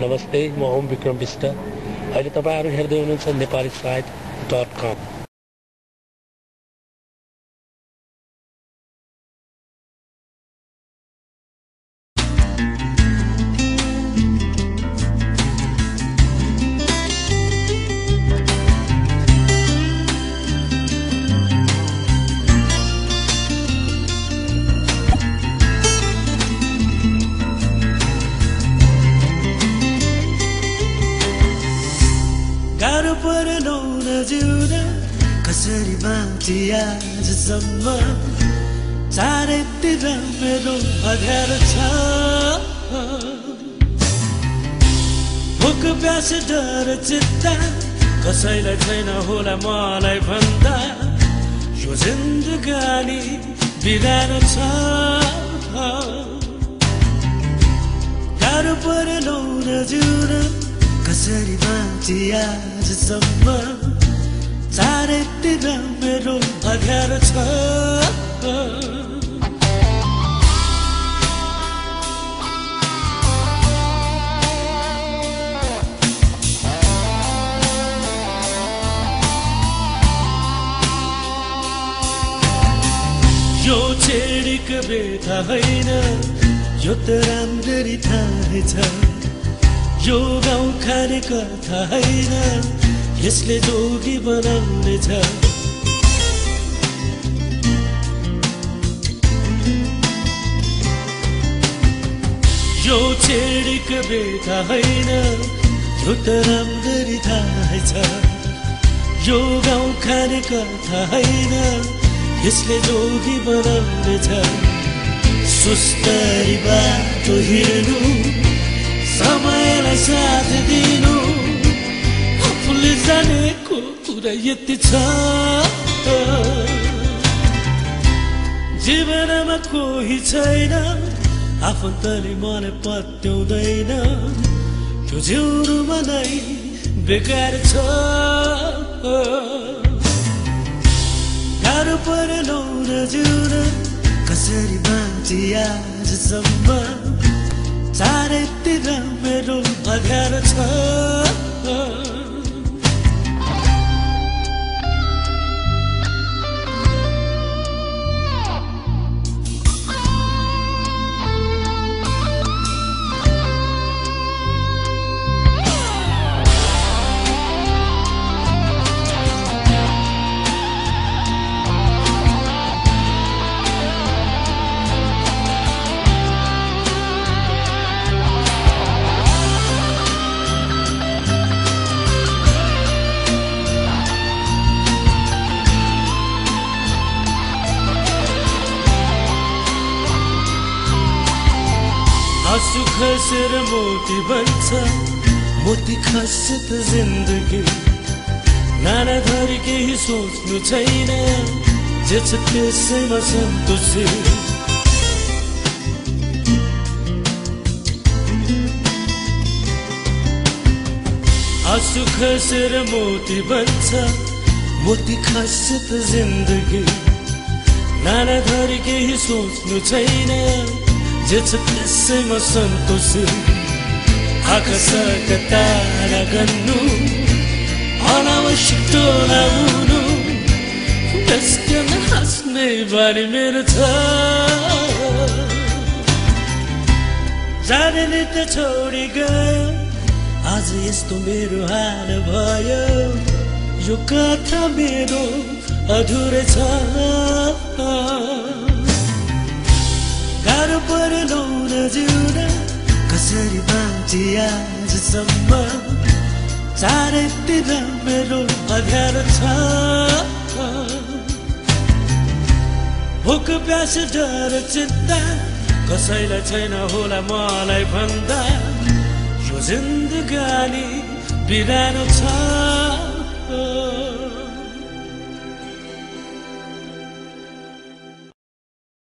नमस्ते, म ओम विक्रम विष्ट। अहिले तपाईहरु हेर्दै हुनुहुन्छ नेपालीसाहित्य.com। गाह्रो पर्नु नजिउन कसरी बाँची आजसम्म चारैतिर मेरो अँध्यारो छ भोक प्यास डर चिन्ता कसैलाई छैन होला मलाई भन्दा यो जिन्दगानी बिरानो छ गाह्रो पर्नु नजिउन कसरी बाँची आजसम्म चारैतिर मेरो अँध्यारो छ यो छेडीको बेथा होइन यो त राम्ररी थाहा छ यो गाउँ खाने कथा होइन यसले जोगी बनाउने छ यो छेडीको बेथा होइन यो त राम्ररी थाहा छ यो गाउँ खाने कथा होइन यसले जोगी बनाउने छ सुस्तरी बाटो हिँड्नु समयलाई साथ दिनु आफूले जानेको कुरा यति छ जीवनमा कोही छैन आफन्तले मन पत्याउँदैन त्यो जिउनुमा नै बेकार छ गाह्रो पर्नु नजिउन कसरी बाँची आजसम्म चारैतिर मेरो अँध्यारो छ आँसु खसेर मोती बन्छ मोती खसे त जिन्दगी नाना थरी केही सोच्नु छैन जे छ त्यसैमा सन्तोषी आँसु खसेर मोती बन्छ मोती खसे त जिन्दगी नाना थरी केही सोच्नु छैन जे छ त्यसैमा सन्तोषी आकाशका तारा गन्नु अनावश्यक टोलाउनु त्यसकन हाँस्ने बानी मेरो छ जाने त छोडी गयो आज यस्तो मेरो हाल भयो यो कथा मेरो अधुरै छ गाह्रो पर्नु नजिउन कसरी बाँची आजसम्म चारैतिर मेरो अँध्यारो छ भोक प्यास डर चिन्ता कसैलाई छैन होला मलाई भन्दा यो जिन्दगानी बिरानो छ